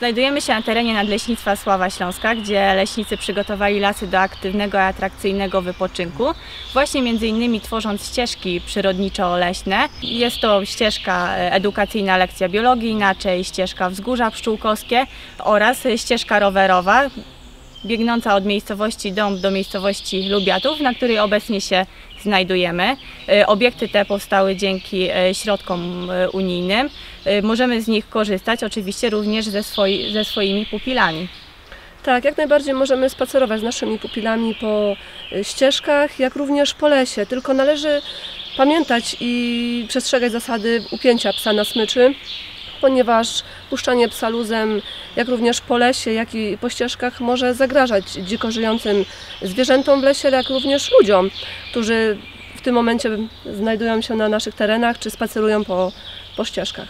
Znajdujemy się na terenie Nadleśnictwa Sława Śląska, gdzie leśnicy przygotowali lasy do aktywnego i atrakcyjnego wypoczynku, właśnie między innymi tworząc ścieżki przyrodniczo-leśne. Jest to ścieżka edukacyjna lekcja biologii, inaczej ścieżka Wzgórza Pszczółkowskie oraz ścieżka rowerowa, biegnąca od miejscowości Dąb do miejscowości Lubiatów, na której obecnie się znajdujemy. Obiekty te powstały dzięki środkom unijnym. Możemy z nich korzystać oczywiście również ze swoimi pupilami. Tak, jak najbardziej możemy spacerować z naszymi pupilami po ścieżkach, jak również po lesie. Tylko należy pamiętać i przestrzegać zasady upięcia psa na smyczy, ponieważ puszczanie psa luzem, jak również po lesie, jak i po ścieżkach, może zagrażać dziko żyjącym zwierzętom w lesie, jak również ludziom, którzy w tym momencie znajdują się na naszych terenach czy spacerują po ścieżkach.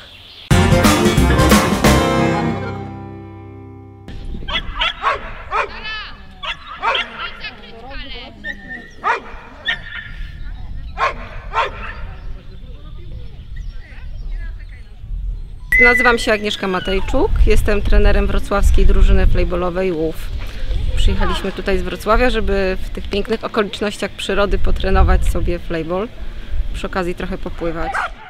Nazywam się Agnieszka Matejczuk, jestem trenerem wrocławskiej drużyny flejbolowej Łów. Przyjechaliśmy tutaj z Wrocławia, żeby w tych pięknych okolicznościach przyrody potrenować sobie flejbol, przy okazji trochę popływać.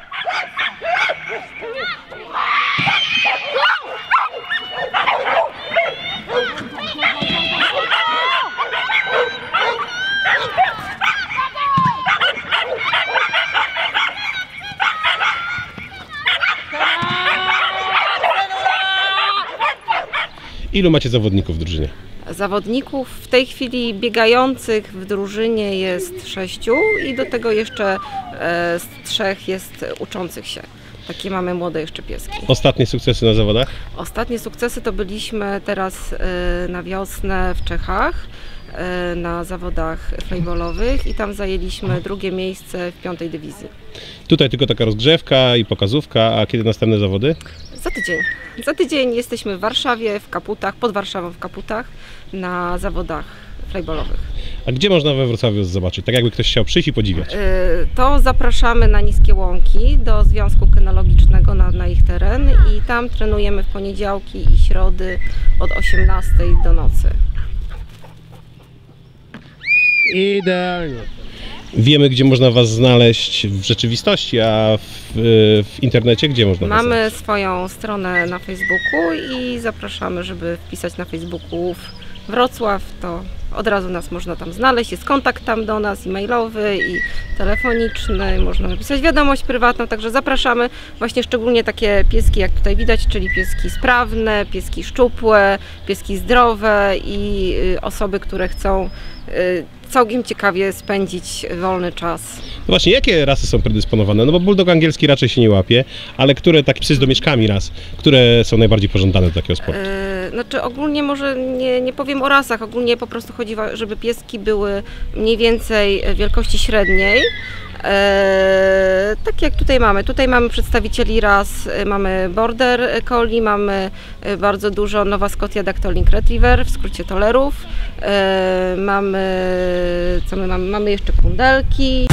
Ilu macie zawodników w drużynie? Zawodników w tej chwili biegających w drużynie jest 6 i do tego jeszcze z 3 jest uczących się. Takie mamy młode jeszcze pieski. Ostatnie sukcesy na zawodach? Ostatnie sukcesy to byliśmy teraz na wiosnę w Czechach na zawodach flejbolowych i tam zajęliśmy 2. miejsce w 5. dywizji. Tutaj tylko taka rozgrzewka i pokazówka, a kiedy następne zawody? Za tydzień. Za tydzień jesteśmy w Warszawie, w Kaputach, pod Warszawą w Kaputach na zawodach flejbolowych. A gdzie można we Wrocławiu zobaczyć? Tak jakby ktoś chciał przyjść i podziwiać. To zapraszamy na Niskie Łąki do Związku Kynologicznego na ich teren i tam trenujemy w poniedziałki i środy od 18 do nocy. Idealnie. Wiemy, gdzie można Was znaleźć w rzeczywistości, a w internecie gdzie można Was znaleźć? Mamy swoją stronę na Facebooku i zapraszamy, żeby wpisać na Facebooku Wrocław, to od razu nas można tam znaleźć. Jest kontakt tam do nas e-mailowy i telefoniczny, można napisać wiadomość prywatną, także zapraszamy właśnie szczególnie takie pieski, jak tutaj widać, czyli pieski sprawne, pieski szczupłe, pieski zdrowe i osoby, które chcą całkiem ciekawie spędzić wolny czas. No właśnie, jakie rasy są predysponowane? No bo bulldog angielski raczej się nie łapie, ale które takie psy z domieszkami ras, które są najbardziej pożądane do takiego sportu? Znaczy ogólnie może nie powiem o rasach, ogólnie po prostu chodzi, żeby pieski były mniej więcej wielkości średniej. Tak jak tutaj mamy. Tutaj mamy przedstawicieli ras, mamy Border Collie, mamy bardzo dużo Nowa Scotia Dactylink Retriever, w skrócie tolerów. Co my mamy? Mamy jeszcze pundelki.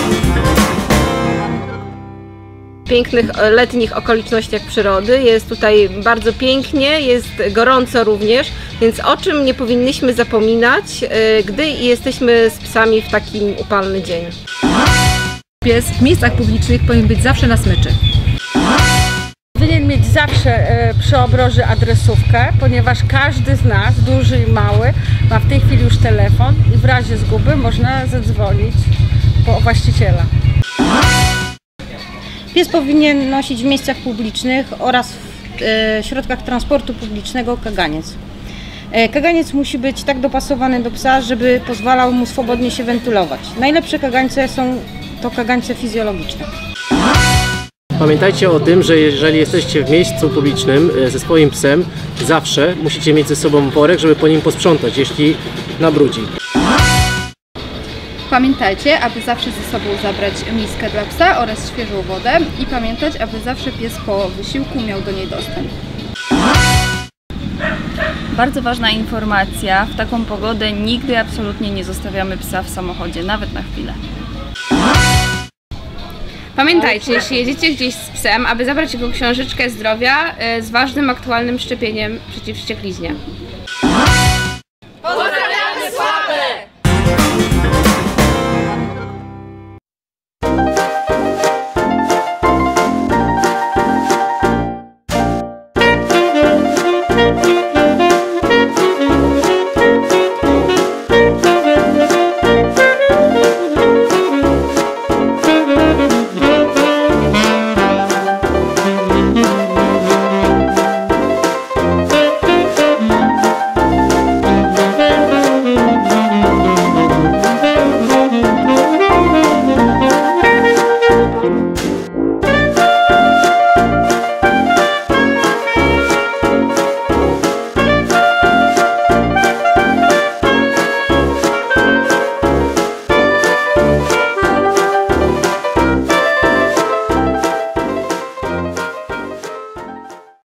W pięknych letnich okolicznościach przyrody. Jest tutaj bardzo pięknie, jest gorąco również, więc o czym nie powinnyśmy zapominać, gdy jesteśmy z psami w takim upalny dzień. Pies w miejscach publicznych powinien być zawsze na smyczy. Powinien mieć zawsze przy obroży adresówkę, ponieważ każdy z nas, duży i mały, ma w tej chwili już telefon i w razie zguby można zadzwonić po właściciela. Pies powinien nosić w miejscach publicznych oraz w środkach transportu publicznego kaganiec. Kaganiec musi być tak dopasowany do psa, żeby pozwalał mu swobodnie się wentylować. Najlepsze kagańce są to kagańce fizjologiczne. Pamiętajcie o tym, że jeżeli jesteście w miejscu publicznym ze swoim psem, zawsze musicie mieć ze sobą worek, żeby po nim posprzątać, jeśli nabrudzi. Pamiętajcie, aby zawsze ze sobą zabrać miskę dla psa oraz świeżą wodę i pamiętać, aby zawsze pies po wysiłku miał do niej dostęp. Bardzo ważna informacja, w taką pogodę nigdy absolutnie nie zostawiamy psa w samochodzie, nawet na chwilę. Pamiętajcie, jeśli jedziecie gdzieś z psem, aby zabrać jego książeczkę zdrowia z ważnym, aktualnym szczepieniem przeciw wściekliźnie.